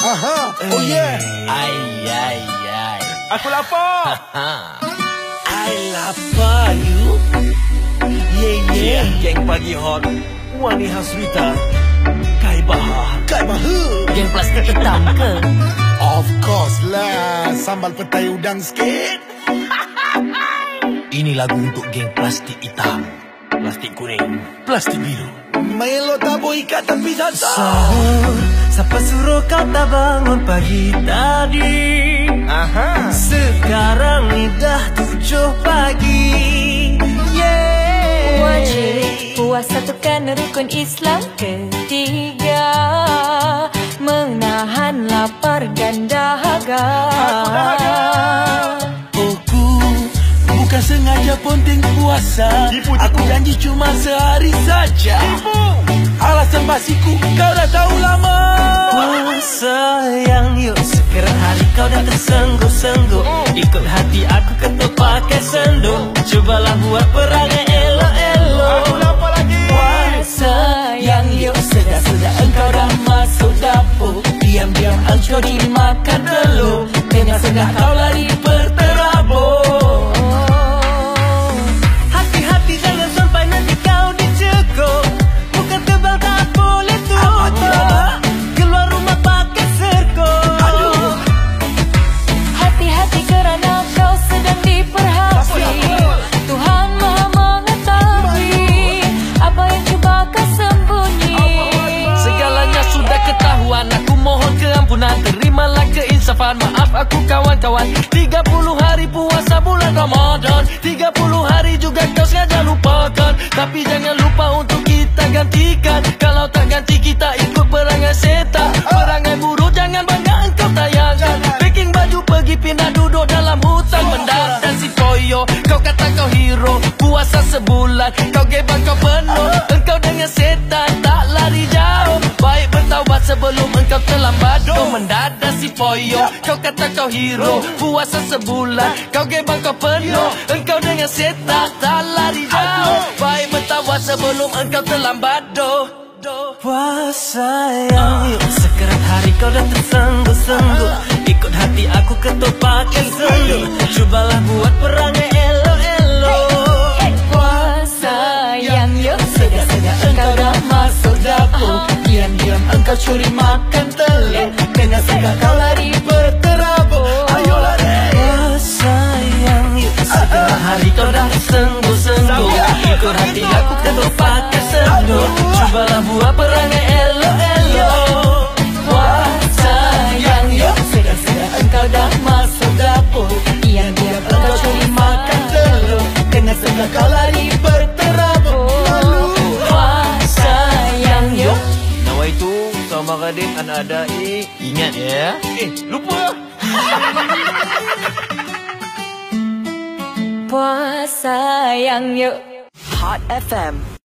Aha, oh yeah. Ay. Aku lapar. I lapar you. Yeah. Geng pagi hot. Wani Hasrita. Kai Bahar. Geng plastik hitam ke? Of course lah. Sambal petai udang sikit. Ini lagu untuk geng plastik hitam, plastik kuning, plastik biru. Melo tabu ikat tepi sasa. Sahur, siapa suruh kau tak bangun pagi tadi? Aha. Sekarang ni dah 7 pagi. Wajib puasa tu kan rukun Islam ketiga, menahan lapar dan dahaga. Bukan sengaja penting puasa. Aku janji cuma sehari saja. Alasan basiku kau dah tahu lama. Puasa yang yuk, sekarang hari kau dah tersengguk-sengguk. Ikut hati aku ketuk pakai senduk. Cubalah buat perangai elok-elok. Aku lapar lagi. Puasa yang yuk, sedap-sedap engkau dah masuk dapur. Diam-diam engkau dimakan telur. Dengan segah kau lari berterabur. Hati-hati jangan sampai nanti kau dicekuk. Muka tebal tak boleh tutup. Keluar rumah pakai serkup. Hati-hati kerana kau sedang diperhati. Tuhan Maha mengetahui apa yang cuba kau sembunyi. Segalanya sudah ketahuan. Aku mohon keampunan. Terimalah keinsafan. Maaf aku kawan-kawan. 30 hari puasa bulan Ramadan. 30 hari juga kau sengaja lupakan. Tapi jangan lupa untuk kita gantikan. Kalau tak ganti kita ikut perangai setan. Perangai buruk jangan bangga engkau tayangkan. Packing baju pergi pindah duduk dalam hutan. Mendarat dan si poyo. Kau kata kau hero. Puasa sebulan. Kau gebang kau penuh. Engkau dengan setan tak lari jauh. Baik bertaubat sebelum engkau terlambat. Kau mendadak si poyo. Kau kata kau hero. Puasa sebulan. Kau gebang kau penuh. Engkau dengan setan tak lari jauh. Baik bertaubat sebelum engkau terlambat. Puasa yang yuk, sekarang hari kau dah tersengguk-sengguk. Ikut hati aku ketuk pakai senduk. Cubalah buat perangai elok-elok. Puasa yang yuk, sedap-sedap engkau dah masuk dapur. Diam-diam engkau curi makan telur. Dengan segala kau lari berterabur. Ayolah deh. Puasa yang yuk, sekarang hari kau dah tersengguk-sengguk. Ikut hati aku ketuk pakai senduk. Cubalah buat perangai elok-elok. Puasa yang yuk, sedap-sedap engkau dah masuk dapur. Diam-diam engkau curi makan telur. Dengan segala kau lari berterabur. Puasa yang yuk. Nawa itu sama Raden anak adai. Ingat ya. Lupa. Puasa yang yuk. Hot FM.